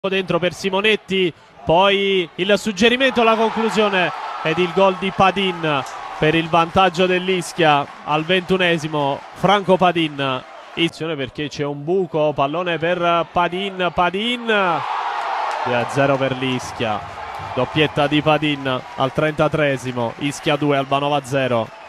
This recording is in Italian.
Dentro per Simonetti, poi il suggerimento, la conclusione ed il gol di Padin per il vantaggio dell'Ischia al 21esimo. Franco Padin, perché c'è un buco, pallone per Padin, 2-0 per l'Ischia, doppietta di Padin al 33esimo, Ischia 2, Albanova 0.